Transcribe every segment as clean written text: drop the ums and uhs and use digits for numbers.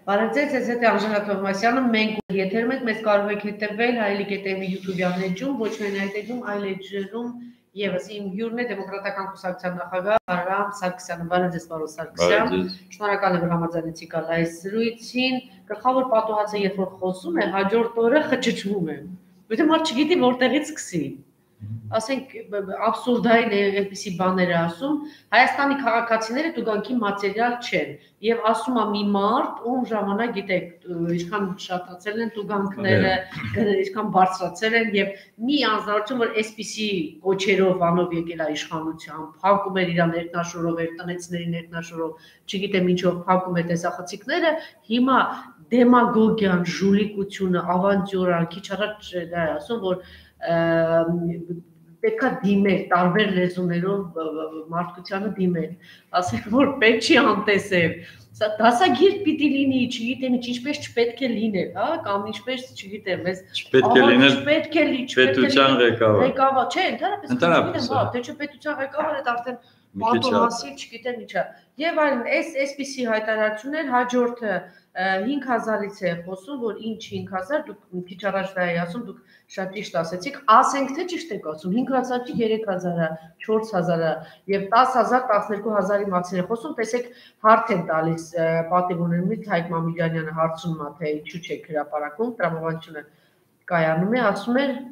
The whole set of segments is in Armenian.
Բարեձեզ, ես հետ Անժելա Թովմասյանը, մենք եթերում ենք, մեզ կարող եք հետևել Հայելիկ TV YouTube-յան էջում, ոչ միայն այդ էջում, այլ էջերում եւս իմ հյուրն է Դեմոկրատական կուսակցության նախագահ Արամ Սարգսյանը։ Բարեձեզ, պարոն Սարգսյան։ Շնորհակալ եմ, որ համաձայնեցիք այս զրույցին։ Գլխավոր պատուհացը, երբ որ խոսում է, հաջորդ օրը խճճվում է։ Որտեղ մարդ չգիտի որտեղից սկսի։ Ասենք абսուրդային այնպիսի բաներ ասում, Հայաստանի քաղաքացիները տուգանքի մատերիալ չեն եւ ասում է մի մարդ, ում ժամանակ գիտեք, ինչքան շատացել են տուգանքները, ինչքան բարձրացել են եւ մի անձնարարություն, որ այսպիսի կոչերով անով եկել է իշխանության, փակում էր իր ներքնաշորով, իր տնեցների ներքնաշորով, չգիտեմ ինչով փակում է տեսախցիկները, հիմա դեմագոգիան, ժուլիկությունը, ավանտյուրան, քիչ առաջ դա ասում, որ պետք է դիմել տարբեր լեզուներով մարդկությանը դիմել, ասենք որ պետք չի անտեսել, դասագիր պիտի լինի, չգիտեմ ինչպես չպետք է լինել, հա, կամ ինչպես չգիտեմ, պետք է լինել պետության ղեկավար, չէ, ընդհանրապես, հա, թե չէ պետության ղեկավարը դա արդեն պատոհասի, չգիտեմ ինչա, եւ այլն, այսպիսի հայտարարություններ հաջորդը 5000-ից է խոսում, որ ինչ 5000, դուք քիչ առաջ դա էի ասում, դուք շատ ճիշտ ասեցիք, ասենք թե ճիշտ եք ասում, 5000-ի 3000-ը, 4000-ը եւ 10000, 12000-ի մասին է խոսում, տեսեք հարց են տալիս պատիվներումից Հայկ Մամիկյանյանը հարցնում է, թե ինչու չեք հրապարակում, տրամաբանությունը կայանում է, ասում էր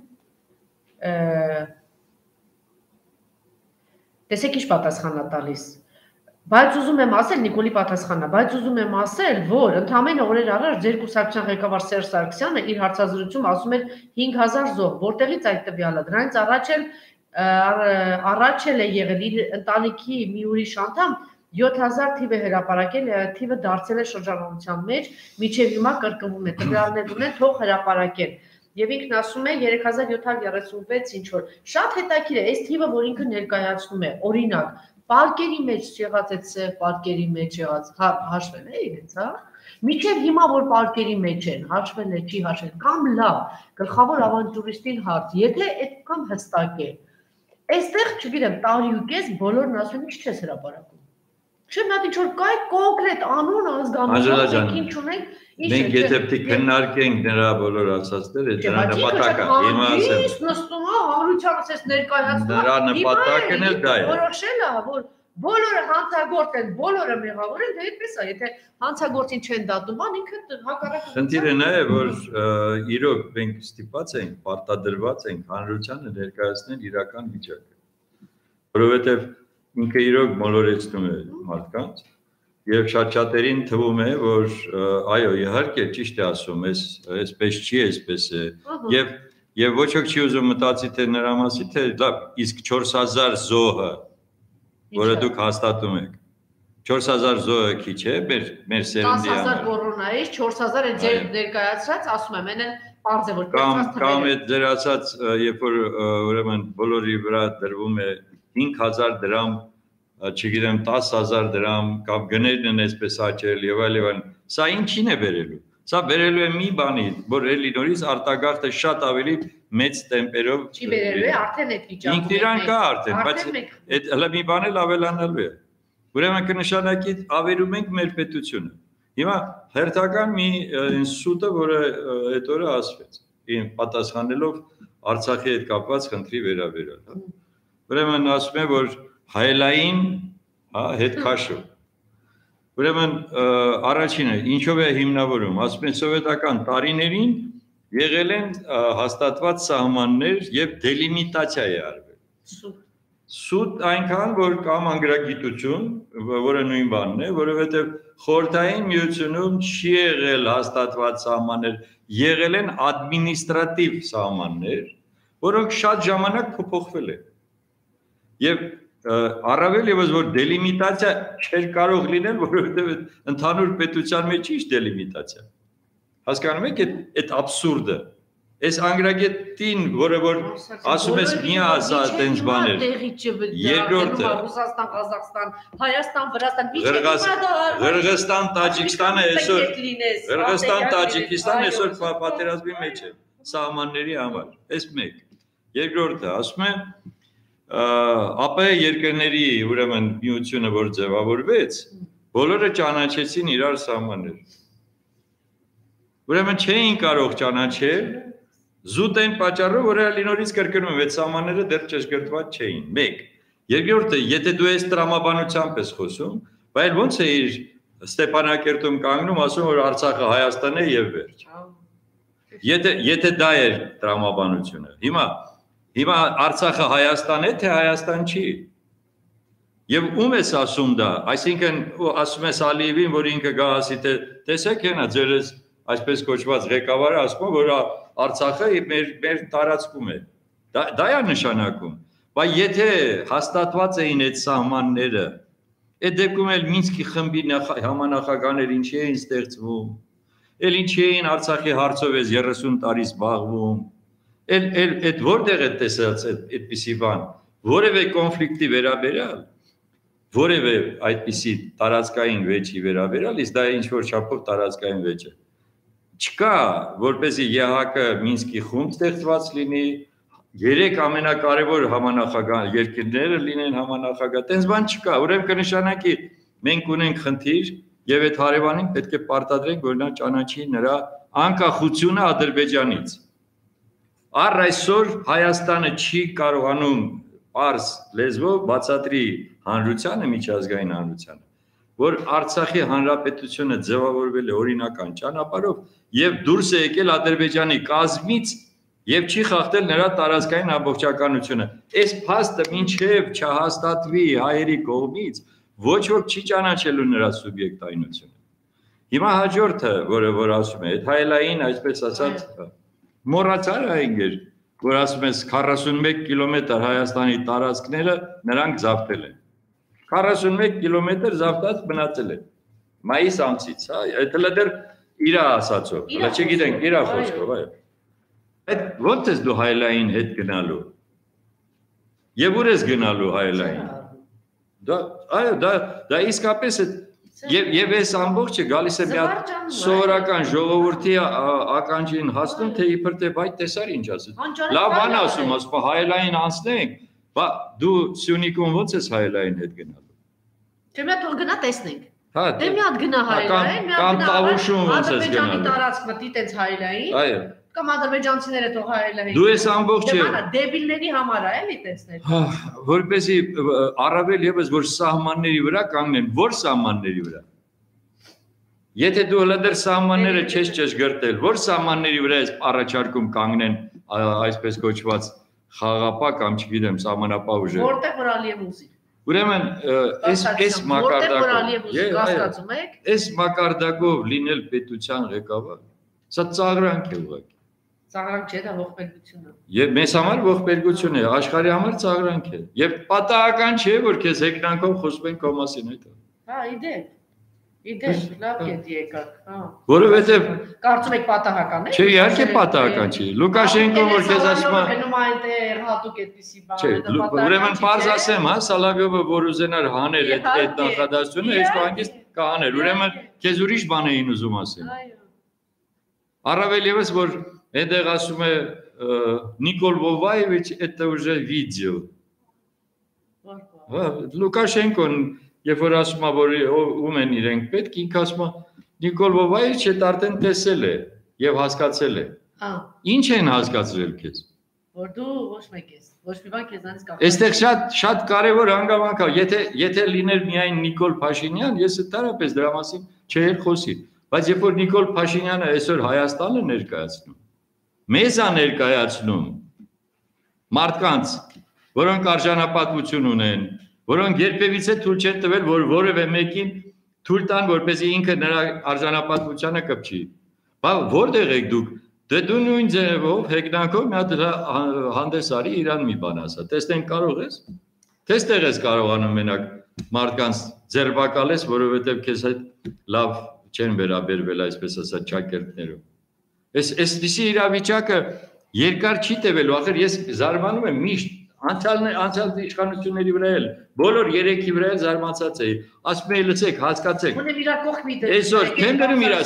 տեսեք ինչ պատասխան է տալիս Բայց ուզում եմ ասել, Նիկոլի պատասխանա, բայց ուզում եմ ասել, որ ընդամենը օրեր առաջ ձեր կուսակցության ղեկավար Սերժ Սարգսյանը իր հարցազրույցում ասում էր 5000 զոհ, որտեղից այդ տվյալը, դրանից առաջ էլ է եղել իր ընտանիքի մի ուրիշ անդամ 7000 թիվ է հրապարակել, թիվը դարձել է շրջանառության մեջ, միջև հիմա կրկնվում է, տվյալներ ունեն, թող հրապարակեն։ Եվ ինքն ասում է 3736 ինչ որ։ Շատ հետաքրքիր է, այս թիվը, որ ինքը ներկայացնում է, օրինակ Պարկերի մեջ եղած այդ պարկերի մեջ եղած հաշվել է իրենց, հա։ Միջև հիմա որ պարկերի մեջ են, հաշվել է, չի հաշվել, կամ լավ, գլխավոր ավանտյուրիստին հարց, եթե այդքան հստակ է։ Այստեղ, չգիտեմ, տարի ու կես բոլորն ասում են, ինչ չես հրապարակում։ Չէ՞, նա ինչ որ կայ կոնկրետ անուն ազգանունով ինչ ունենք, մենք եթե պետք քննարկենք նրա բոլոր ասածները, դրա նպատակը հիմա ասեմ։ Իսկ նստում է հանրությանս էս ներկայացնում։ Նրա նպատակն էլ դա է։ Որոշել է, որ բոլորը հանցագործ են, բոլորը մեղավոր են, դե այդպես է, եթե հանցագործին չեն դատում, ինքը հակառակը։ Խնդիրը նա է, որ իրոք մենք ստիպված ենք, պարտադրված ենք հանրությանը ներկայացնել իրական վիճակը, որովհետև ինքը իրոք մոլորեցնում է մարդկանց եւ շատ-շատերին թվում է, որ այո, իհարկե ճիշտ է ասում, այսպես չի, այսպես է եւ ոչ ոք չի ուզում մտածի թե նրա մասին, թե լավ, իսկ 4000 զոհը, որը դուք հաստատում եք 4000 զոհը քիչ է, մեր սերնդի համար 10000 կորոնայից 4000 է ձեր ներկայացրած, ասում եմ, այն պարզ է որ կամ այդ ձեր ասած, երբ որ ուրեմն բոլորի վրա դրվում է 5000 դրամ, չգիտեմ 10000 դրամ, կամ գներն են այսպես աճել եւ այլն, սա ինչին է բերելու։ Սա բերելու է մի բանի, որ էլի նորից արտագաղթը շատ ավելի մեծ տեմպերով չի բերելու է, արդեն այդ վիճակում։ Ինքն իրան կա արդեն, բայց այդ հələ մի բան էլ ավելանալու է։ Ուրեմն կնշանակի ավերում ենք մեր պետությունը։ Հիմա հերթական մի ինստիտուտը, որը այդ օրը ասվեց, պատասխանելով Արցախի հետ կապված խնդրի վերաբերյալ, հա։ Ուրեմն ասում է, որ հայելային, հա, հետ քաշում։ Ուրեմն առաջինը ինչով է հիմնավորում, ասում են սովետական տարիներին եղել են հաստատված սահմաններ եւ դելիմիտացիա է արվել։ Սուտ այնքան, որ կամ անգրագիտություն, որը նույն բանն է, որովհետև խորհրդային միությունում չի եղել հաստատված սահմաններ, եղել են ադմինիստրատիվ սահմաններ, որոնք շատ ժամանակ փոփոխվել են։ Եւ առավել եւս որ դելիմիտացիա չէր կարող լինել, որովհետև ընդհանուր պետության մեջ ինչ դելիմիտացիա։ Հասկանում եք այդ absurd-ը։ Այս անգրագետին, որը որ ասում ես մի ասա այդպես բաներ։ Երկրորդը Ռուսաստան, Ղազախստան, Հայաստան, Վրաստան, Ղրղստան, Տաջիկստանը այսօր Ղրղստան, Տաջիկստանը այսօր պատերազմի մեջ է սահմանների համար։ Այս մեկ։ Երկրորդը ասում է ԱՊՀ երկրների ուրեմն միությունը որ ձևավորվեց, բոլորը ճանաչեցին իրար սահմաններ։ ուրեմն չէին կարող ճանաչել զուտ այն պատճառով, որ լինորից կրկնում 6 սահմանները դեռ ճշգրտված չէին։ 1. Երկրորդը, եթե դու ես տրամաբանությամբ ես խոսում, բայց ոնց է իր Ստեփանակերտում կանգնում ասում, որ Արցախը Հայաստան է եւ վերջ։ Եթե դա է տրամաբանությունը։ Հիմա Արցախը Հայաստան է, թե Հայաստան չի։ Եվ ում ես ասում դա, այսինքն ասում ես Ալիևին, որ ինքը գա ասի, թե տեսեք ենա ձերս այսպես կոչված ղեկավարը ասում, որ Արցախը մեր տարածքում է։ Դա է նշանակում։ Բայց եթե հաստատված էին այդ սահմանները, այդ դեպքում էլ Մինսկի խմբի համանախագահներ ինչի էին ստեղծվում, էլ ինչի էին Արցախի հարցով 30 տարի զբաղվում, այդ որտեղ է տեսած այդպիսի բան, որևէ կոնֆլիկտի վերաբերյալ, որևէ այդպիսի տարածքային վեճի վերաբերյալ, իսկ դա ինչ-որ չափով տարածքային վեճ է։ Չկա, որպեսզի ԵՀԿ Մինսկի խումբ ստեղծված լինի, 3 ամենակարևոր համանախագահ երկրները լինեն համանախագահ, տենց բան չկա, ուրեմն կնշանակի մենք ունենք խնդիր եւ այդ հարևանին պետք է պարտադրենք, որ նա ճանաչի նրա անկախությունը Ադրբեջանից։ Առ այսօր Հայաստանը չի կարողանում պարզ լեզվով բացատրի հանրությանը, միջազգային հանրությանը, որ Արցախի հանրապետությունը ձևավորվել է օրինական ճանապարհով եւ դուրս է եկել Ադրբեջանի կազմից եւ չի խախտել նրա տարածքային ամբողջականությունը։ Այս փաստը մինչեւ չհաստատվի հայերի կողմից ոչ ոք չի ճանաչելու նրա սուբյեկտայնությունը։ Հիմա հաջորդը, որ ասում է, այդ հայելային, այսպես ասած, մոռացար այնգեր, որ ասում ես 41 կիլոմետր Հայաստանի տարածքները նրանք զավթել են։ 41 կիլոմետր զավթած մնացել են։ Մայիս ամսից, հա, դա դեռ իր ասածով, հələ չգիտենք, իր խոսքով, այո։ Այդ ո՞նց ես դու հայելային հետ գնալու։ Եվ ուր ես գնալու հայելային։ Այո, դա իսկապես է եւ այս ամբողջը գալիս է մի հատ սովորական ժողովրդի ականջին հասնում, թե իբր թե բայ տեսար ինչ ասես։ Լավ բան ասում, ասում հայելային անցնենք, բա դու Սյունիքում ո՞նց ես հայելային հետ գնալու։ Չէ՞ մի հատ գնա տեսնենք։ Հա, դե մի հատ գնա հայելային, մի հատ կամ Տավուշում ո՞նց ես գնալու։ Ադրբեջանի տարածք մտի տենց հայելային։ Այո։ Կամ ադրբեջանցիները թող հայելային։ Դու ես ամբողջը դեբիլների համար է էլի տեսնել։ Հա, որպեսզի առավել եւս որ սահմանների վրա կանգնեն, որ սահմանների վրա։ Եթե դու հələ դեռ սահմանները չես ճշգրտել, որ սահմանների վրա ես առաջարկում կանգնեն այսպես կոչված խաղապահ կամ չգիտեմ սահմանապահ ուժերը։ Որտեղ որ Ալիև ուզի։ Ուրեմն այս մակարդակով լինել պետության ղեկավար, սա ծաղրանք է ուղղակի։ Ծաղրանք չէ, դա ողբերգություն է։ Եվ մեզ համար ողբերգություն է, աշխարհի համար ծաղրանք է։ Եվ պատահական չէ, որ քեզ հեգնանքով խոսում են քո մասին այդ։ Հա, իդեպ, լավ կետ եկաք, հա։ Որովհետև կարծում եք պատահական է։ Չէ, իհարկե պատահական չի։ Լուկաշենկոն որ քեզ ասում է գնում այնտեղ հատուկ այդպիսի բան։ Չէ, ուրեմն բարձ ասեմ, հա, Սալավյովը որ ուզենար հաներ այդ նախադասությունը, այս հանգիստ կհաներ։ Ուրեմն քեզ ուրիշ բան էին ուզում ասել։ Այո։ Առավել եւս որ այնտեղ ասում է Նիկոլ Վովայևիչ, это уже видео։ Հա, Լուկաշենկոն երբ որ ասում է որ ում են իրենք պետք, ինքը ասում է Նիկոլ Վովայևիչը արդեն տեսել է եւ հասկացել է։ Հա։ Ինչ են հասկացրել քեզ։ Որ դու ոչ մեկ ես, ոչ մի բան քեզանից կախված։ Այստեղ շատ կարևոր հանգամանք է, եթե լիներ միայն Նիկոլ Փաշինյան, ես ընդհանրապես դրա մասին չէի խոսի, բայց երբ որ Նիկոլ Փաշինյանը այսօր Հայաստանը ներկայացնում, մեզ է ներկայացնում մարդկանց, որոնք արժանապատվություն ունեն, որոնք երբևիցե թույլ չեն տվել, որ որևէ մեկին թույլ տան, որպեսզի ինքը նրա արժանապատվությանը կպչի։ Բա որտեղ եք դուք։ Դե դու նույն ձևով հեգնանքով մի հատ հանդես արի իրան մի բան ասա։ Տեսնենք կարող ես։ Թեստեղ ես կարողանում մենակ մարդկանց ձերբակալես, որովհետև քեզ հետ լավ չեն վերաբերվել, այսպես ասած, ճակերտներով։ Այսպիսի իրավիճակը երկար չի տևելու, ախր ես զարմանում եմ միշտ անցյալ իշխանությունների վրա էլ, բոլոր երեքի վրա էլ զարմացած էի, ասում էի լսեք, հասկացեք, այսօր չեմ դնում իրա,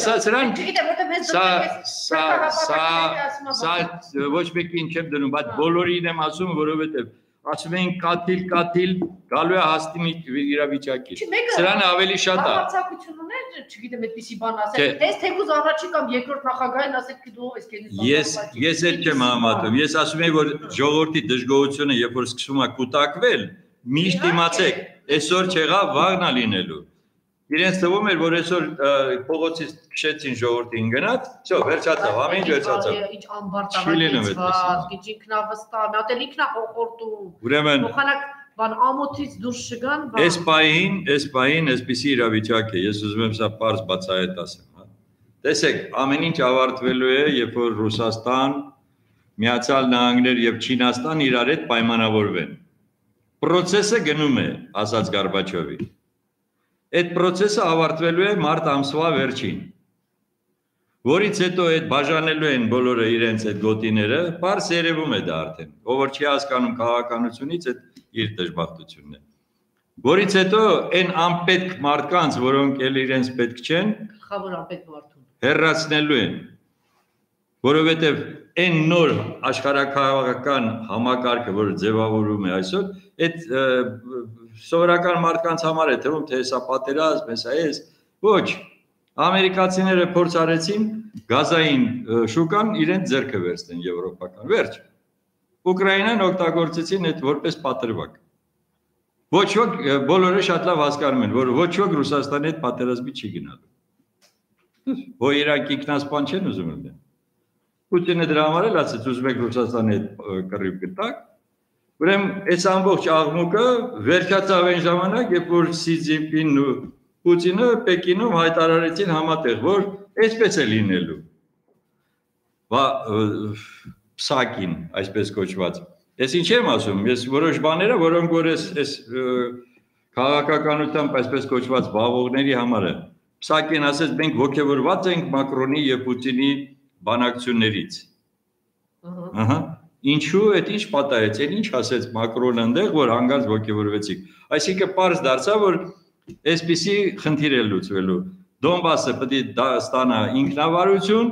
սա ոչ մեկին չեմ դնում, բայց բոլորին եմ ասում, որովհետև ասում էին կաթիլ, գալու է հաստի իրավիճակի։ Սրան ավելի շատ է։ Համարձակություն ուներ, չգիտեմ, այդպիսի բան ասել։ Հենց թեկուզ առաջի կամ երկրորդ նախագահին ասել թե դու այս քեզնից Ես էլ չեմ համատում։ Ես ասում եմ, որ ժողովրդի դժգոհությունը, երբ որ սկսում է կուտակվել, միշտ իմացեք, այսօր չեղավ, վաղն է լինելու։ Իրենց թվում էր, որ այսօր փողոցից քշեցին ժողովրդին գնաց, всё, վերջացավ, ամեն ինչ վերջացավ։ Ինչ ամբարտավացված, ինչ ինքնավստահ, նա էլ ինքնա խորտում։ Ուրեմն փոխանակ բան ամոթից դուրս չգան, այս պահին այսպիսի իրավիճակ է, ես ուզում եմ սա պարզ բացահայտ ասեմ, հա։ Տեսեք, ամեն ինչ ավարտվելու է, երբ որ Ռուսաստան, Միացյալ Նահանգներ եւ Չինաստան իրար հետ պայմանավորվեն։ Պրոցեսը գնում է, ասաց Գորբաչովի։ Այդ process-ը ավարտվելու է մարտ ամսվա վերջին, որից հետո այդ բաժանելու են բոլորը իրենց այդ գոտիները, պարզ երևում է դա արդեն, ով որ չի հասկանում քաղաքականությունից, այդ իր դժբախտությունն է, որից հետո այն անպետք մարդկանց, որոնք էլ իրենց պետք չեն, գլխավոր անպետք մարդուն, հեռացնելու են, որովհետև այն նոր աշխարհակաղակական համակարգը, որ ձևավորում է այսօր, այդ սովորական մարդկանց համար է թվում, թե հեսա պատերազմ, հեսա էս, ոչ, ամերիկացիները փորձ արեցին գազային շուկան իրենց ձեռքը վերցնեն եվրոպական, վերջ, Ուկրաինան օգտագործեցին այդ որպես պատրվակ, ոչ ոք, բոլորը շատ լավ հասկանում են, որ ոչ ոք Ռուսաստանի հետ պատերազմի չի գնալու, որ իրանք ինքնասպան չեն ուզում լինեն, Պուտինը դրա համար էլ ասեց, ուզում եք Ռուսաստանի հետ կռիվ գտակ, ուրեմն այս ամբողջ աղմուկը վերջացավ այն ժամանակ, երբ որ Սի Ցզինպինն ու Պուտինը Պեկինում հայտարարեցին համատեղ, որ այսպես է լինելու։ Փսակին, այսպես կոչված։ Ես ինչ եմ ասում, ես որոշ բաները, որոնք որ այս քաղաքականությամբ այսպես կոչված բավողների համար է։ Փսակին ասեց, մենք ոգևորված ենք Մակրոնի եւ Պուտինի բանակցություններից։ Ահա, ինչու այդ ինչ պատահեց, այն ինչ ասեց Մակրոնը այնտեղ, որ հանգարց ոգևորվեցիք։ Այսինքն պարզ դարձավ, որ այսպիսի խնդիր է լուծվելու։ Դոնբասը պետք է ստանա ինքնավարություն,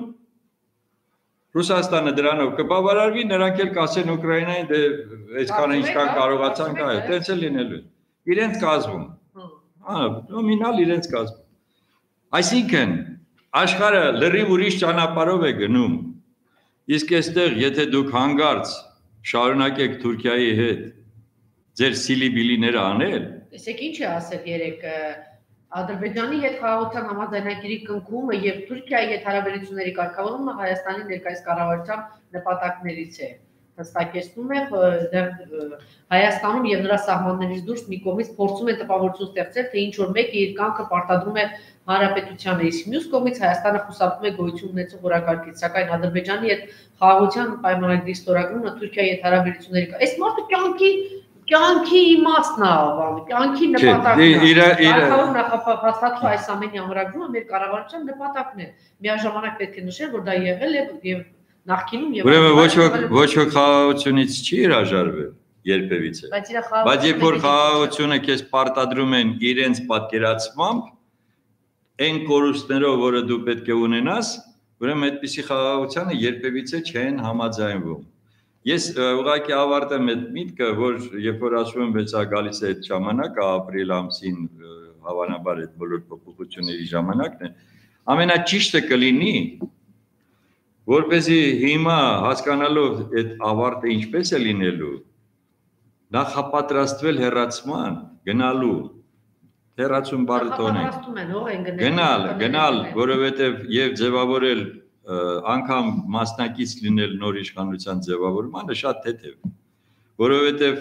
Ռուսաստանը դրանով կբավարարվի, նրանք էլ կասեն Ուկրաինային, դե այսքանը ինչքան կարողացան կա, այդպես է լինելու։ Իրենց կազմում։ Հա, նոմինալ իրենց կազմում։ Այսինքն աշխարհը լրիվ ուրիշ ճանապարհով է գնում։ Իսկ այստեղ, եթե դուք հանգարց շարունակեք Թուրքիայի հետ ձեր սիլիբիլիները անել, տեսեք ինչ է ասել երեք Ադրբեջանի հետ խաղաղության համաձայնագրի կնքումը եւ Թուրքիայի հետ հարաբերությունների կարգավորումը Հայաստանի ներկայիս կառավարության նպատակներից է։ Հստակեցնում է Հայաստանում եւ նրա սահմաններից դուրս մի կողմից փորձում է տպավորություն ստեղծել, թե ինչ որ մեկը իր կամքը պարտադրում է հանրապետությանը, իսկ մյուս կողմից Հայաստանը խուսափում է գոյություն ունեցող օրակարգից, սակայն Ադրբեջանի հետ խաղաղության պայմանագրի ստորագրումը Թուրքիայի հետ հարաբերությունների այս մարդը կյանքի իմաստն է, կյանքի նպատակն է։ Կարգավոր նախապատրաստված այս ամենի ամրագրումը մեր կառավարության նպատակն է։ Միաժամանակ պետք է նշել, որ դա եղել է եւ նախկինում եւ Ուրեմն ոչ ոք խաղաղությունից չի հրաժարվել երբևիցե։ Բայց երբ որ խաղաղությունը քեզ պարտադրում են իրենց պատկերացմամբ, այն կորուստներով, որը դու պետք է ունենաս, ուրեմն այդպիսի խաղաղությանը երբևիցե չեն համաձայնվում։ Ես ուղղակի ավարտեմ այդ միտքը, որ երբ որ ասում եմ, բայց գալիս է այդ ժամանակը, ապրիլ ամսին հավանաբար այդ բոլոր փոփոխությունների ժամանակն է, ամենաճիշտը կլինի, որպեսզի հիմա հասկանալով այդ ավարտը ինչպես է լինելու, նախապատրաստվել հեռացման, գնալու, հեռացում բառը տոնենք, գնալ, որովհետև եւ ձևավորել անգամ մասնակից լինել նոր իշխանության ձևավորմանը շատ թեթև, որովհետև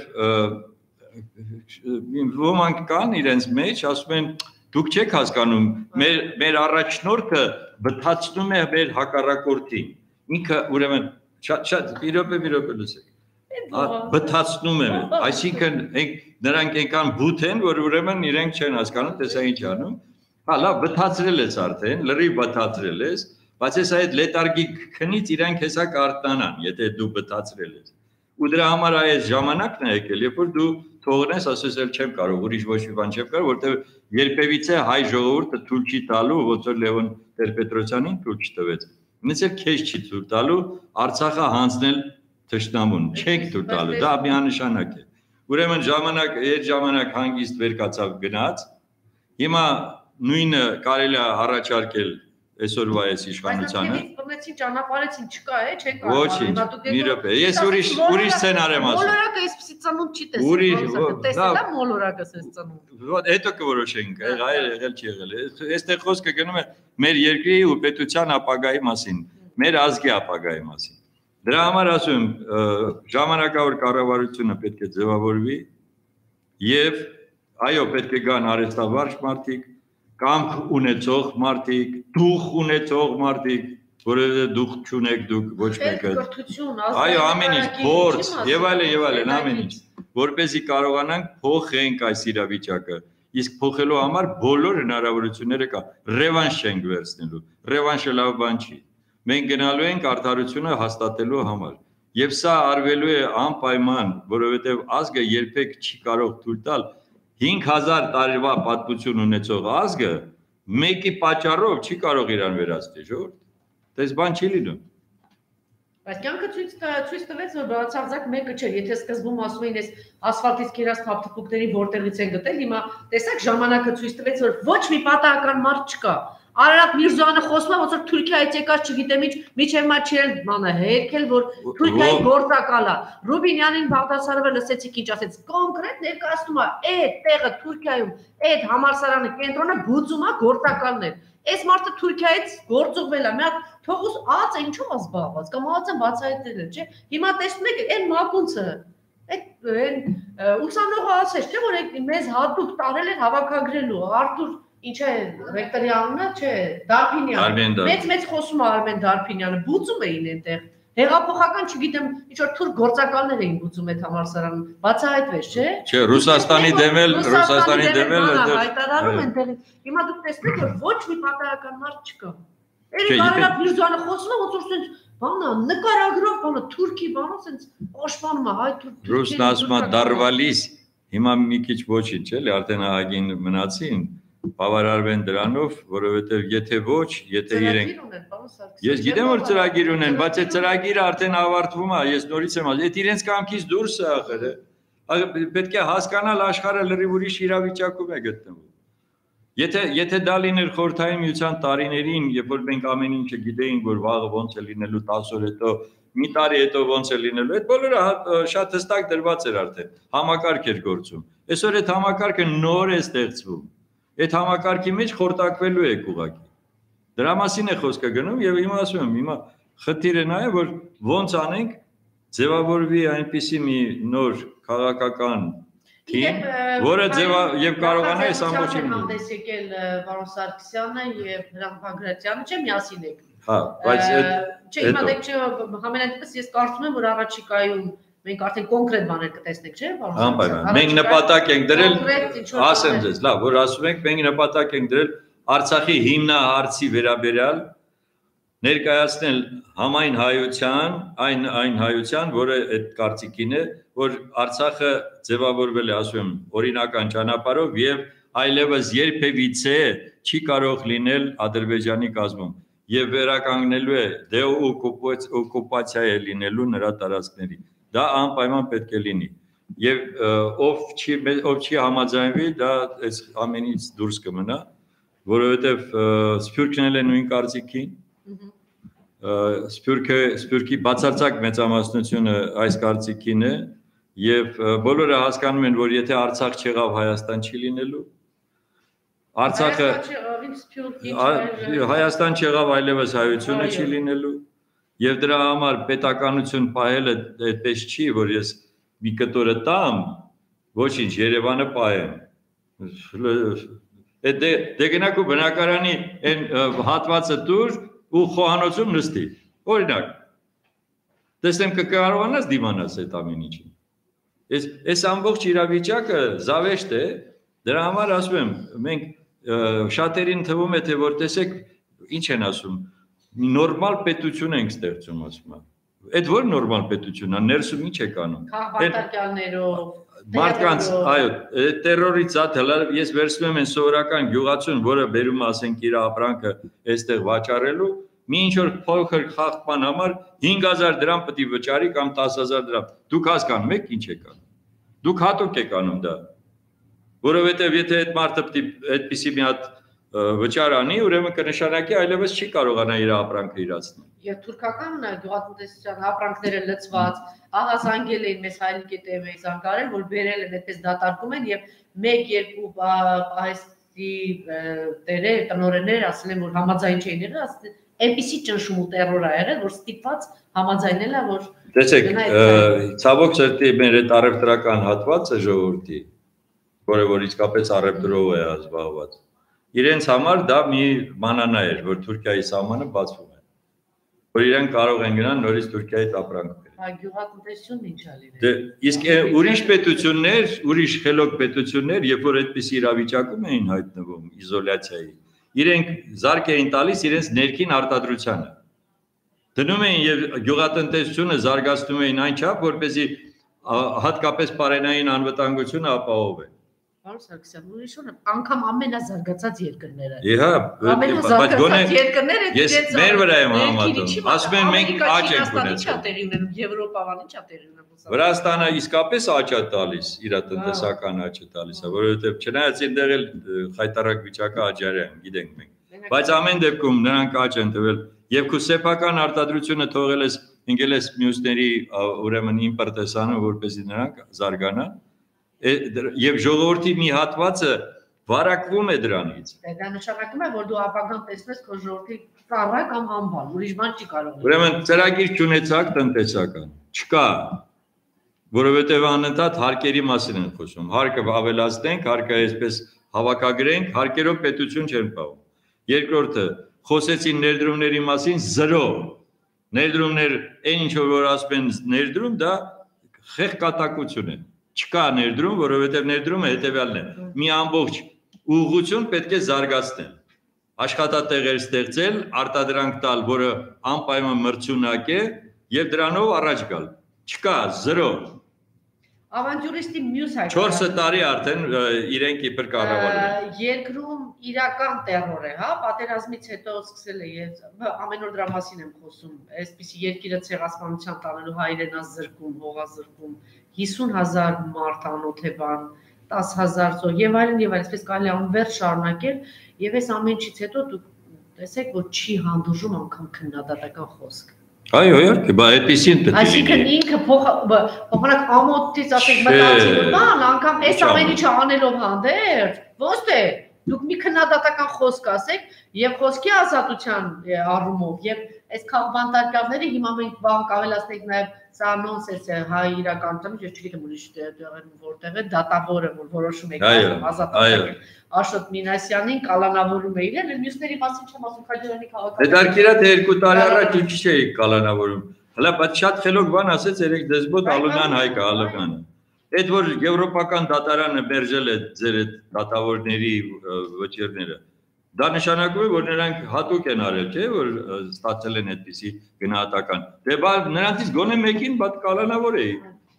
ոմանք կան իրենց մեջ, ասում են, դուք չեք հասկանում, մեր առաջնորդը բթացնում է մեր հակառակորդին, ինքը ուրեմն շատ մի րոպե լսեք, բթացնում է, այսինքն նրանք այնքան բութ են, որ ուրեմն իրենք չեն հասկանում, տեսա ինչ անում, հա լավ բթացրել ես արդեն, լրիվ բթացրել ես, բայց ես այդ լետարգիկ քնից իրանք հեսա կարտնանան, եթե դու բթացրել ես։ Ու դրա համար այս ժամանակն է եկել, երբ որ դու թողնես, ասես էլ չեմ կարող, ուրիշ ոչ մի բան չեմ կարող, որտեղ երբևիցե հայ ժողովուրդը թույլ չի տալու, ոնց որ Լևոն Տեր-Պետրոսյանին թույլ չտվեց։ Ինձ էլ քեզ չի թույլ տալու Արցախը հանձնել թշնամուն, չեք թույլ տալու, դա միանշանակ է։ ուրեմն այդ ժամանակ հանգիստ վեր կացավ գնաց, հիմա նույնը կարելի է առաջարկել այսօրվա այս իշխանությանը։ Բայց բնեցին ճանապարհեցին չկա է, չէ՞ կարող։ Ոչինչ, մի րոպե, ես ուրիշ սցենար եմ ասում։ Մոլորակը այսպեսի ծնունդ չի տեսել, տեսել է մոլորակը այս ծնունդ։ Հետո կորոշենք, այլ եղել չի եղել։ Այստեղ խոսքը գնում է մեր երկրի ու պետության ապագայի մասին, մեր ազգի ապագայի մասին։ Դրա համար ասում եմ, ժամանակավոր կառավարությունը պետք է ձևավորվի եւ այո, պետք է գան արհեստավարժ մարդիկ, կամք ունեցող մարդիկ, դուխ ունեցող մարդիկ, որովհետեւ դուխ չունեք դուք ոչ մեկը։ Այո, ամեն ինչ, փորձ եւ այլն, ամեն ինչ, որպեսզի կարողանանք փոխենք այս իրավիճակը։ Իսկ փոխելու համար բոլոր հնարավորությունները կա։ Ռևանշ չենք վերցնելու։ Ռևանշը լավ բան չի։ Մենք գնալու ենք արդարությունը հաստատելու համար։ Եվ սա արվելու է անպայման, որովհետև ազգը երբեք չի կարող թույլ տալ 5000 տարվա պատմություն ունեցող ազգը մեկի պատճառով չի կարող իրան վերացնել, ժողովուրդ։ Դες բան չի լինում։ Բայց կյանքը ցույց տվեց, որ բացարձակ մեկը չէ, եթե սկզբում ասում էին այս ասֆալտից կերած թափթփուկներին որտեղից են գտել, հիմա տեսակ ժամանակը ցույց տվեց, որ ոչ մի պատահական մարդ չկա։ Արարատ Միրզոյանը խոսում է, ոնց որ Թուրքիայից եկած չգիտեմ ինչ, միջև մա չեն բանը հերքել, որ Թուրքիայի գործակալ է։ Ռուբինյանին Բաղդասարովը լսեցիք ինչ ասեց, կոնկրետ ներկայացնում է, այդ տեղը Թուրքիայում, այդ համալսարանը կենտրոնը բուծում է գործակալներ։ Այս մարդը Թուրքիայից գործուղվել է, մի հատ թողուս ածը ինչու՞ա զբաղված, կամ ածը բացահայտել է, չէ։ Հիմա տեսնում եք այն մակունցը, այն ուսանողը ասեց, չէ՞ որ մեզ հատուկ տարել են հավաքագրելու, Արտուր ինչ է ռեկտորի անունը, չէ, Դարփինյան։ Մեծ խոսում է Արմեն Դարփինյանը, բուծում էին այնտեղ։ Հեղափոխական, չգիտեմ, ինչ որ թուրք գործակալներ էին բուծում այդ համալսարանում, բացահայտվեց, չէ։ Չէ, Ռուսաստանի դեմել հայտարարում են։ Հիմա դուք տեսնեք, որ ոչ մի պատահական մարդ չկա։ Էլի Արարատ Միրզոյանը խոսում է, ոնց որ ասենց բանա, նկարագրով բանը, թուրքի բանը ասենց աշպանում է, հայ թուրք։ Ռուսն ասում է դարվալիս, հիմա մի քիչ ոչինչ, էլի, արդեն ահագին մնացին։ Բավարարվեն դրանով, որովհետև եթե ոչ, եթե իրենք Ես գիտեմ որ ծրագիր ունեն, բայց այդ ծրագիրը արդեն ավարտվում է, ես նորից եմ ասում, այդ իրենց կամքից դուրս է ախր, պետք է հասկանալ աշխարհը լրիվ ուրիշ իրավիճակում է գտնվում։ Եթե դա լիներ խորհրդային միության տարիներին, երբ որ մենք ամեն ինչը գիտեինք, որ վաղը ոնց է լինելու 10 օր հետո, մի տարի հետո ոնց է լինելու, այդ բոլորը շատ հստակ դրված էր արդեն, համակարգ էր գործում։ Այսօր այդ համակարգը նոր է ստեղծվում։ Այդ համակարգի մեջ խորտակվելու եք ուղղակի։ Դրա մասին է խոսքը գնում եւ հիմա ասում եմ, հիմա խնդիրը նա է, որ ոնց անենք ձևավորվի այնպիսի մի նոր քաղաքական թիմ, որը եւ կարողանա այս ամբողջին հանդես եկել պարոն Սարգսյանը եւ Հրանտ Բագրատյանը, չէ՞ միասին եք։ Հա, բայց չէ, հիմա դեք համենայնպես ես կարծում եմ, որ առաջիկայում մենք արդեն կոնկրետ բաներ կտեսնենք, չէ՞, պարոն։ Անպայման։ Մենք նպատակ ենք դրել, ասեմ ձեզ, լավ, որ ասում ենք, մենք նպատակ ենք դրել Արցախի հիմնահարցի վերաբերյալ ներկայացնել համայն հայության, այն հայության, որը այդ կարծիքին է, որ Արցախը ձևավորվել է, ասում եմ, օրինական ճանապարհով եւ այլևս երբևիցե չի կարող լինել Ադրբեջանի կազմում եւ վերականգնելու է դեօկուպացիա է լինելու նրա տարածքների։ Դա անպայման պետք է լինի եւ ով չի համաձայնվի, դա այս ամենից դուրս կմնա, որովհետեւ Սփյուռքն էլ է նույն կարծիքին։ Սփյուռքի բացարձակ մեծամասնությունը այս կարծիքին է եւ բոլորը հասկանում են, որ եթե Արցախ չեղավ, Հայաստան չի լինելու։ Արցախը Հայաստան չեղավ, այլևս հայությունը չի լինելու։ Եվ դրա համար պետականություն պահելը այդպես չի, որ ես մի կտորը տամ, ոչինչ, Երևանը պահեմ։ Դե գնաք ու բնակարանի այն հատվածը դուր ու խոհանոցում նստի։ Օրինակ, տեսնեմ կկարողանաս դիմանաս այդ ամեն ինչին։ Այս ամբողջ իրավիճակը զավեշտ է, դրա համար ասում եմ, մենք շատերին թվում է, թե որ տեսեք, ինչ են ասում, նորմալ պետություն ենք ստեղծում, ասում եմ։ Այդ որ նորմալ պետությունն է, ներսում ինչ է կանում։ Քաղաքապարտարյաներով, մարդկանց, այո, տերորից աթել, ես վերցնում եմ այն սովորական գյուղացուն, որը բերում է, ասենք, իր ապրանքը այստեղ վաճառելու, մի ինչ որ փոքր խախտման համար 5000 դրամ պետք է վճարի կամ 10000 դրամ։ Դուք հասկանում եք ինչ է կանում։ Դուք հատուկ եք անում դա։ Որովհետև եթե այդ մարդը այդպիսի մի հատ վճար անի, ուրեմն կնշանակի այլևս չի կարողանա իր ապրանքը իրացնել։ Եվ թուրքական գյուղատնտեսության ապրանքները լցված, ահա զանգել էին մեզ Հայլիկետեվի զանգարել, որ բերել են այդպես դատարկում են եւ 1-2 պահեստի տերեր, տնօրեններ ասել են, որ համաձայն չէին եղել, ասել այնպիսի ճնշում ու տերոր ա եղել, որ ստիպված համաձայնել է, որ տեսեք, ցավոք սրտի մեր այդ առևտրական հատվածը ժողովրդի, որ իսկապես առևտրով է զբաղված, իրենց համար դա մի մանանա էր, որ Թուրքիայի սահմանը բացվում է, որ իրենք կարող են գնալ նորից Թուրքիայից ապրանք բերել։ Այ գյուղատնտեսությունն ինչ ա լինել։ Իսկ ուրիշ պետություններ, ուրիշ խելոք պետություններ, երբ որ այդպիսի իրավիճակում էին հայտնվում իզոլյացիայի, իրենք զարկ էին տալիս իրենց ներքին արտադրությանը։ Դնում էին եւ գյուղատնտեսությունը զարգացնում էին այնչափ, որպեսզի հատկապես բարենային անվտանգությունը ապահովեն։ Պարոն Սարգսյան, ուրիշը անգամ ամենազարգացած երկրները։ Իհա, բայց գոնե երկրները ես մեր վրա եմ համատում։ Ասում են մենք աճ ենք ունեցել։ Տեղի ունենում Եվրոպան ինչա տեղի ունենում։ Վրաստանը իսկապես աճ է տալիս, իր տնտեսական աճ է տալիս, որովհետև չնայած այնտեղ էլ խայտարակ վիճակը աճարյան, գիտենք մենք։ Բայց ամեն դեպքում նրանք աճ են տվել եւ քո սեփական արտադրությունը թողել ես ընկել ես մյուսների ուրեմն իմպորտեսանը, որպեսզի նրանք զարգանան։ Եվ ժողովրդի մի հատվածը վարակվում է դրանից։ Դա նշանակում է, որ դու ապագան տեսնես քո ժողովրդի ծառա կամ անբան, ուրիշ բան չի կարող։ Ուրեմն ծրագիր չունեցաք տնտեսական, չկա, որովհետև անընդհատ հարկերի մասին են խոսում։ Հարկը ավելացնենք, հարկը այսպես հավաքագրենք, հարկերով պետություն չեն պահում։ Երկրորդը, խոսեցին ներդրումների մասին 0։ Ներդրումներ, այն ինչ որ ասում են ներդրում, դա խեղկատակություն է։ Չկա ներդրում, որովհետև ներդրումը հետևյալն է։ Մի ամբողջ ուղղություն պետք է զարգացնել։ Աշխատատեղեր ստեղծել, արտադրանք տալ, որը անպայման մրցունակ է, եւ դրանով առաջ գալ։ Չկա 0։ Ավանտյուրիստի մյուս հայտ 4 տարի արդեն իրենք իբր կառավարում են։ Երկրում իրական տերոր է, հա, պատերազմից հետո սկսել է եւ ամեն օր դրա մասին եմ խոսում։ Այսպիսի երկիրը ցեղասպանության տանելու հայրենազրկում, հողազրկում, 50,000 մարդ անօթեբան, 10,000 զոհ եւ այլն, այսպես կարելի անվերջ շարունակել եւ այս ամեն ինչից հետո դուք տեսեք, որ չի հանդուրժում անգամ քննադատական խոսք։ Այո, իհարկե, բայց այդպեսին պետք է լինի։ Այսինքն ինքը փոխանակ ամոթից ասեք մտածի բան, անգամ այս ամեն ինչը անելով հանդերձ, ոնց է դուք մի քննադատական խոսք ասեք եւ խոսքի ազատության առումով եւ այս քաղբանտարկարները հիմա մենք բան կավելացնենք նաեւ սա նոնսենս է հայ իրականության, ես չգիտեմ ուրիշ տեղերում որտեղ է դատավորը որ որոշում է ազատել Աշոտ Մինասյանին կալանավորում է իրեն, այլ մյուսների մասին չեմ ասում Քաջարյանի քաղաքական։ Հետարքիրա թե 2 տարի առաջ ինչ չէի կալանավորում։ Հələ բայց շատ խելոք բան ասեց երեք դեսպոտ Ալունյան Հայկը Ալուկյանը։ Այդ որ եվրոպական դատարանը մերժել է ձեր այդ դատավորների վճիռները, դա նշանակում է, որ նրանք հատուկ են արել, չէ, որ ստացել են այդպիսի գնահատական։ Դե բա նրանցից գոնե մեկին բաց կալանավորեի։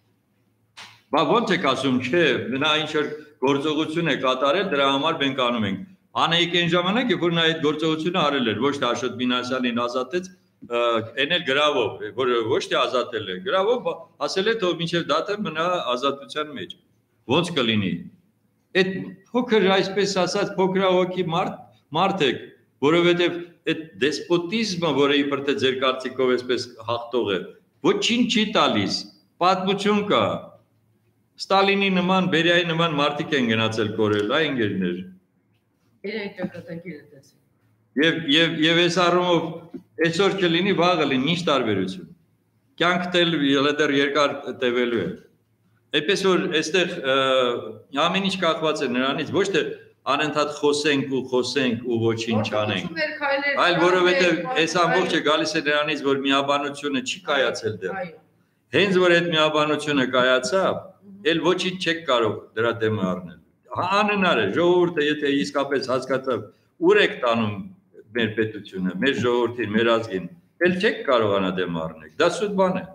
Բա ո՞նց եք ասում, չէ, նա ինչ որ գործողություն է կատարել, դրա համար մենք անում ենք։ Անեիք այն ժամանակ, երբ որ նա այդ գործողությունը արել էր, ոչ թե Աշոտ Մինասյանին ազատեց, այն էլ գրավով, որը ոչ թե ազատել է, գրավով ասել է թող մինչև դատը մնա ազատության մեջ։ Ոնց կլինի։ Այդ փոքր այսպես ասած փոքրահոգի մարդ եք, որովհետև այդ դեսպոտիզմը, որը իբր թե ձեր կարծիքով այսպես հաղթող է, ոչինչ չի տալիս, պատմություն կա։ Ստալինի նման, Բերիայի նման մարդիկ են գնացել կորել, այ ընկերներ։ Իրենք ճակատագիրը տեսեք։ Եվ այս առումով այսօր կլինի, վաղը լինի, ինչ տարբերություն։ Կյանքդ էլ դեռ երկար տևելու է։ Այդպես որ այստեղ ամեն ինչ կախված է նրանից, ոչ թե անընդհատ խոսենք ու ոչինչ անենք։ Այլ որովհետև այս ամբողջը գալիս է նրանից, որ միաբանությունը չի կայացել դեռ։ Հենց որ այդ միաբանությունը կայացավ, էլ ոչինչ չեք կարող դրա դեմը առնել։ Անհնար է, ժողովուրդը եթե իսկապես հասկացավ ուր եք տանում մեր պետությունը, մեր ժողովրդին, մեր ազգին, էլ չեք կարողանա դեմ առնել։ Դա սուտ բան է։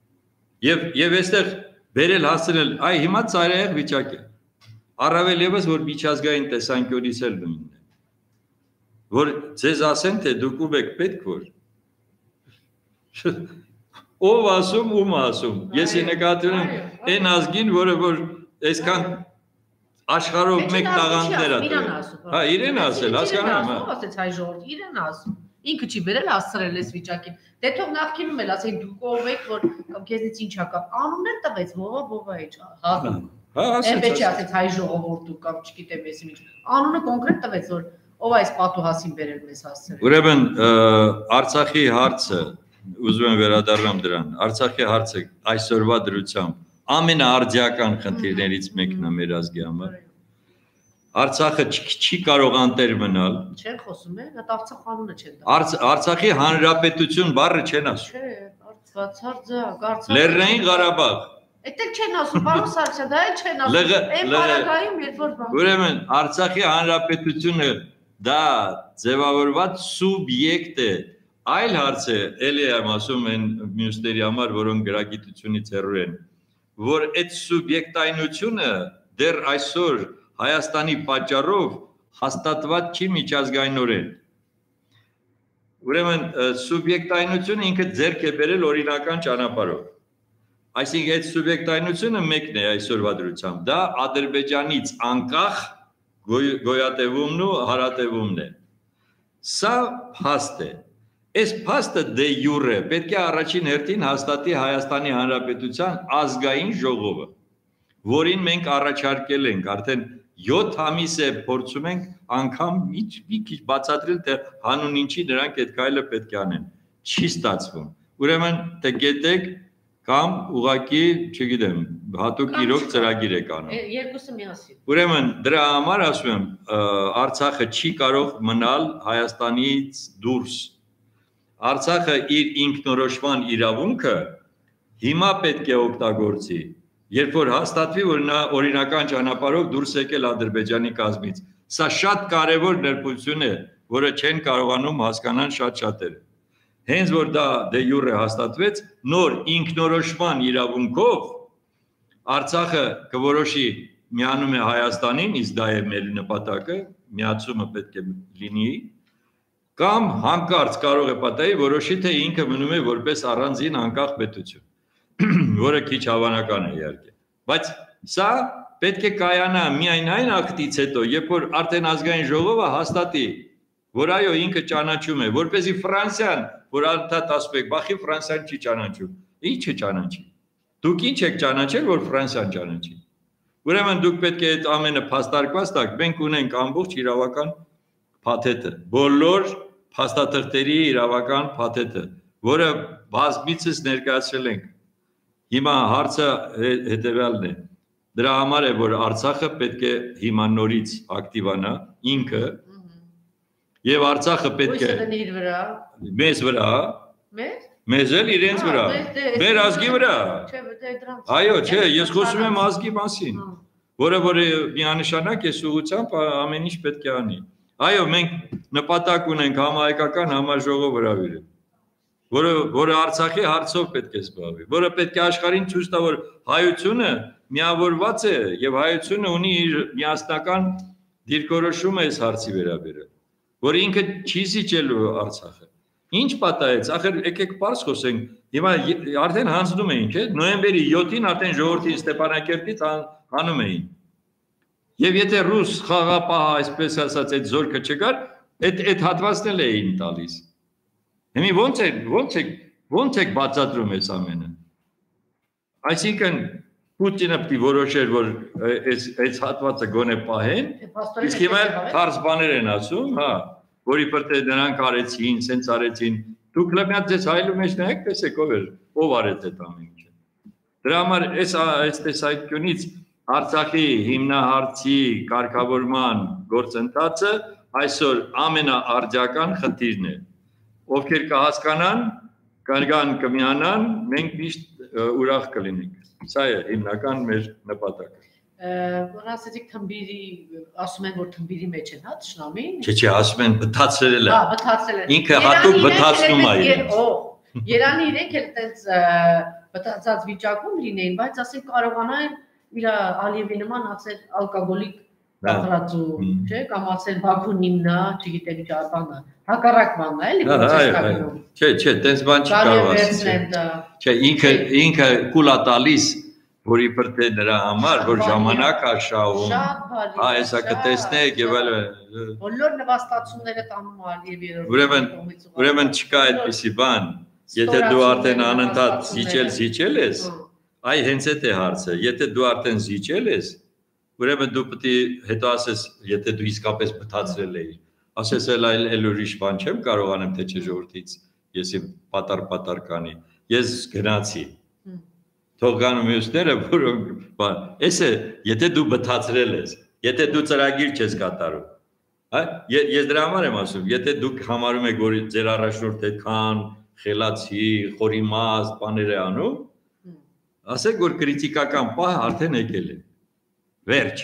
Եվ այստեղ վերել հասնել, այ հիմա ծայրահեղ վիճակ է։ Առավել եւս որ միջազգային տեսանկյունից էլ նույնն է։ Որ ձեզ ասեն թե դուք ում եք պետք որ ով ասում, ում ասում։ Ես նկատի ունեմ այն ազգին, որը որ այսքան աշխարհով մեկ տաղանդներ ա։ Հա, իրեն ասել, հասկանում եմ։ Ով ասեց հայ ժողովուրդ, իրեն ասում։ Ինքը չի վերել հասցրել այս վիճակին։ Դե թող նախկինում էլ ասեք դուք ով եք, որ կամ քեզից ինչ ա կապ։ Անուններ տվեց, ո՞վ է, հա։ Հա, ասեց հայ ժողովուրդ կամ չգիտեմ ես ինչ։ Անունը կոնկրետ տվեց, որ ով այս պատուհասին բերել մեզ հասցրել։ Ուրեմն Արցախի հարցը, ուզում եմ վերադառնամ դրան։ Արցախի հարցը այսօրվա դրությամբ ամենաարդյական խնդիրներից մեկն է մեր ազգի համար։ Արցախը չի կարող անտեր մնալ։ Չեն խոսում է, դա Արցախ անունը չեն տա։ Արցախի հանրապետություն բառը չեն ասում։ Չէ, բացարձակ, Արցախ։ Լեռնային Ղարաբաղ։ Էդ էլ չեն ասում, պարոն Սարգսյան, դա էլ չեն ասում։ Այն պարագայում երբ որ բան։ Ուրեմն Արցախի հանրապետությունը դա ձևավորված սուբյեկտ է։ Այլ հարց է, էլի եմ ասում են մյուսների համար, որոնք գրագիտությունից հեռու են, որ այդ սուբյեկտայնությունը դեռ այսօր Հայաստանի պատճառով հաստատված չի միջազգայինորեն։ Ուրեմն սուբյեկտայնությունը ինքը ձեռք է բերել օրինական ճանապարհով։ Այսինքն այդ սուբյեկտայնությունը մեկն է այսօրվա դրությամբ, դա Ադրբեջանից անկախ գոյատևումն ու հարատևումն է։ Սա փաստ է։ Այս փաստը դե յուրե պետք է առաջին հերթին հաստատի Հայաստանի Հանրապետության ազգային ժողովը, որին մենք առաջարկել ենք, արդեն 7 ամիս է փորձում ենք անգամ մի քիչ բացատրել, թե հանուն ինչի նրանք այդ քայլը պետք է անեն։ Չի ստացվում։ Ուրեմն դե գետեք կամ ուղակի, չգիտեմ, հատուկ իրոք ծրագիր եք անում։ Երկուսը միասին։ Ուրեմն դրա համար ասում եմ, Արցախը չի կարող մնալ Հայաստանից դուրս։ Արցախը իր ինքնորոշման իրավունքը հիմա պետք է օգտագործի, երբ որ հաստատվի, որ նա օրինական ճանապարհով դուրս եկել Ադրբեջանի կազմից։ Սա շատ կարևոր ներբույսություն է, որը չեն կարողանում հասկանալ շատ շատերը։ Հենց որ դա դե յուրե հաստատվեց, նոր ինքնորոշման իրավունքով Արցախը կորոշի միանում է Հայաստանին, իսկ դա է մեր նպատակը, միացումը պետք է լինի, կամ հանկարծ կարող է պատահի որոշի, թե ինքը մնում է որպես առանձին անկախ պետություն, որը քիչ հավանական է իհարկե։ Բայց սա պետք է կայանա միայն այն ակտից հետո, երբ որ արդեն ազգային ժողովը հաստատի, որ այո ինքը ճանաչում է, որպեսզի Ֆրանսիան, որ անդադ ասում եք, բախի Ֆրանսիան չի ճանաչում, ինչ է ճանաչի։ Դուք ինչ եք ճանաչել, որ Ֆրանսիան ճանաչի։ Ուրեմն դուք պետք է այդ ամենը փաստարկված տաք, մենք ունենք ամբողջ իրավական փաթեթը, բոլոր փաստաթղթերի իրավական փաթեթը, որը բազմիցս ներկայացրել ենք։ Հիմա հարցը հետևյալն է։ Դրա համար է, որ Արցախը պետք է հիմա նորից ակտիվանա ինքը, եւ Արցախը պետք է մեզ վրա, մեզ էլ իրենց վրա, մեր ազգի վրա։ Այո, չէ, ես խոսում եմ ազգի մասին, որը միանշանակ է ուղղությամբ ամեն ինչ պետք է անի։ Այո, մենք նպատակ ունենք համահայկական համաժողով հրավիրել, որը Արցախի հարցով պետք է զբաղվի, որը պետք է աշխարհին ցույց տա, որ հայությունը միավորված է եւ հայությունը ունի իր միասնական դիրքորոշումը այս հարցի վերաբերյալ, որ ինքը չի զիջելու Արցախը։ Ինչ պատահեց, ախր եկեք պարզ խոսենք, հիմա արդեն հանձնում էինք, նոյեմբերի 7-ին արդեն ժողովրդի Ստեփանակերտից հանում էին։ Եվ եթե ռուս խաղապահ, այսպես ասած, այդ զորքը չկար, այդ հատվածն էլ էին տալիս։ Հիմա ոնց եք բացատրում այս ամենը։ Այսինքն Պուտինը պետք է որոշեր, որ այս հատվածը գոնե պահեն, իսկ հիմա թարս բաներ են ասում, հա, որի պրտե նրանք արեցին, սենց արեցին։ Դուք լմյատ ձեզ հայլու մեջ նայեք, տեսեք ով արեց այդ ամեն ինչը։ Դրա համար այս տեսանկյունից Արցախի հիմնահարցի կարգավորման գործընթացը այսօր ամենաարդյական խնդիրն է։ Ովքեր կհասկանան, կգան կմիանան, մենք միշտ ուրախ կլինենք։ Սա է հիմնական մեր նպատակը։ Որ ասեցիք թմբիրի, ասում են, որ թմբիրի մեջ են, հա, թշնամին։ Չէ, ասում են բթացրել է։ Հա, բթացրել է։ Ինքը հատուկ բթացնում է։ Երանի իրենք էլ այդպես բթացած վիճակում լինեին, բայց ասենք կարողանային իր Ալիևի նման ասել ալկոգոլիկ Բաղրացու, չէ, կամ ասել Բաքուն իմնա, չգիտեմ ինչ բանը, հակառակ բանն է, էլի ոնց է ստանում։ Չէ, տենց բան չի կարող ասել։ Չէ, ինքը կուլա տալիս, որի պրտե նրա համար, որ ժամանակ է շահում։ Այս կտեսնեք եւ այլն։ Բոլոր նվաստացումները տանում ալ եւ երրորդ։ Ուրեմն չկա այդպիսի բան։ Եթե դու արդեն անընդհատ զիջել ես, այ հենց այդ է հարցը։ Եթե դու արդեն զիջել ես, ուրեմն դու պետք է հետո ասես, եթե դու իսկապես մտածրել ես, ասես այլ ուրիշ բան չեմ կարող անեմ թե չէ ժողովրդից, ես իմ պատար կանի, ես գնացի։ Թող գան մյուսները, որոնք էս է, եթե դու մտածրել ես, եթե դու ծրագիր չես կատարում, ես դրա համար եմ ասում, եթե դուք համարում եք, որ ձեր առաջնորդը այդքան խելացի, խորիմաստ բաներ է անում, ասեք, որ կրիտիկական պահ արդեն եկել է։ Վերջ։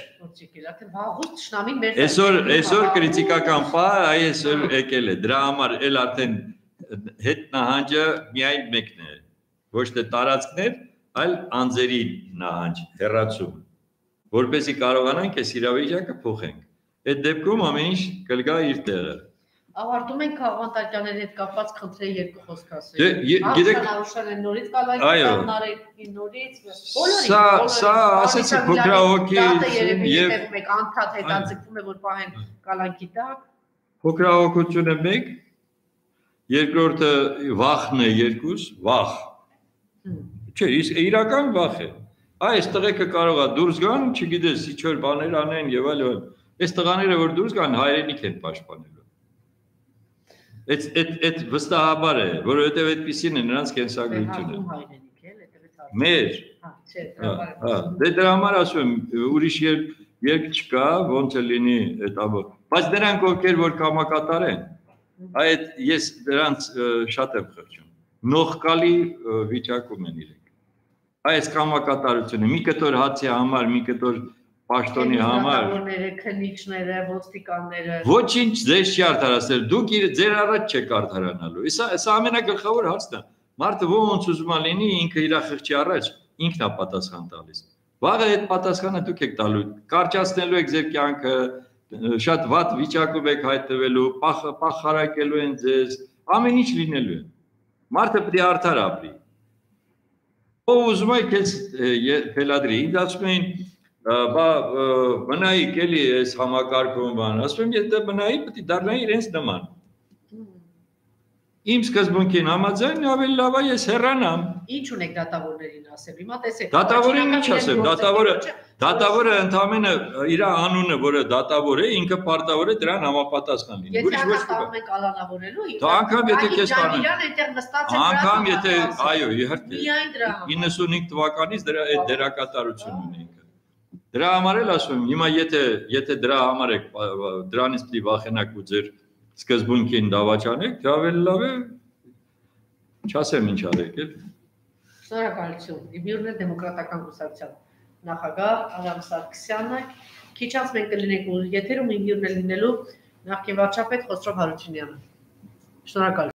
Այսօր կրիտիկական պահ այսօր եկել է, դրա համար էլ արդեն հետ նահանջը միայն մեկն է, ոչ թե տարածքներ, այլ անձերի նահանջ, հեռացում, որպեսզի կարողանանք այս իրավիճակը փոխենք։ Այդ դեպքում ամեն ինչ կգա իր տեղը։ Ավարտում ենք Խաղաղանտակյանների հետ կապված խնդրի երկու խոսք ասել։ Գիտեք, նորից կալանքի նորից, Սա ասեցի փոքրահոգի եւ մեկ անդադ հետաձգվում է որ պահեն կալանքի տակ։ Փոքրահոգությունը մեկ, երկրորդը վախն է երկուս, վախ։ Չէ, իրական վախ է։ Այս տղեկը կարող է դուրս գան, չգիտես, ինչ որ բաներ անեն եւ այլն։ Այս տղաները որ դուրս գան, հայրենիք են պաշտպանելու։ Այդ վստահաբար է, որովհետև այդպիսին է նրանց կենսագրությունը։ Մեր։ Դե դրա համար ասում եմ, ուրիշ երկ չկա, ոնց է լինի այդ ամը։ Բայց նրանք ովքեր որ կամակատար են, այդ ես նրանց շատ եմ խղճում։ Նողկալի վիճակում են իրենք։ Այս կամակատարությունը, մի կտոր հացի համար, մի կտոր պաշտոնի համար, քննիչները, ոստիկանները։ Ոչինչ ձեզ չի արդարացնել, դուք ձեր առաջ չեք արդարանալու։ Սա ամենագլխավոր հարցն է։ Մարդը ոնց ուզում է լինի, ինքը իր խղճի առաջ ինքն է պատասխան տալիս։ Վաղը այդ պատասխանը դուք եք տալու, կարճացնելու եք ձեր կյանքը, շատ վատ վիճակում եք հայտնվելու, պախարակելու են ձեզ, ամեն ինչ լինելու է։ Մարդը պետք է արդար ապրի։ Ով ուզում է քեզ ֆելադրի, ինձ ասում էին մնայիք էլի այս համակարգում բան, ասում եմ, եթե մնայի, պետք է դառնայի իրենց նման։ Իմ սկզբունքին համաձայն ավելի լավ է ես հեռանամ։ Ինչ ունեք դատավորներին ասել։ Հիմա տեսեք։ Դատավորին ինչ ասեմ, դատավորը ընդամենը իր անունը, որը դատավոր է, ինքը պարտավոր է դրան համապատասխան լինի։ Ուրիշ ոչ ոք կալանավորելու։ Դա անգամ եթե քեզ կանեն։ Իրան այնտեղ նստած է։ Անգամ եթե, այո, իհարկե։ 95 թվականից դրա այդ դերակատարությունն ունի ինքը։ Դրա համար էլ ասում եմ, հիմա եթե դրա համար եք դրանից պիտի վախենաք ու ձեր սկզբունքին դավաճանեք, դա ավելի լավ է, չասեմ ինչ արեք էլ։ Շնորհակալություն։ Իբիրնե դեմոկրատական կուսակցության նախագահ Արամ Սարգսյանը, քիչ անց մենք կլինենք եթերում Իբիրնե լինելու նախկին վարչապետ Խոսրով Հարությունյանը։ Շնորհակալ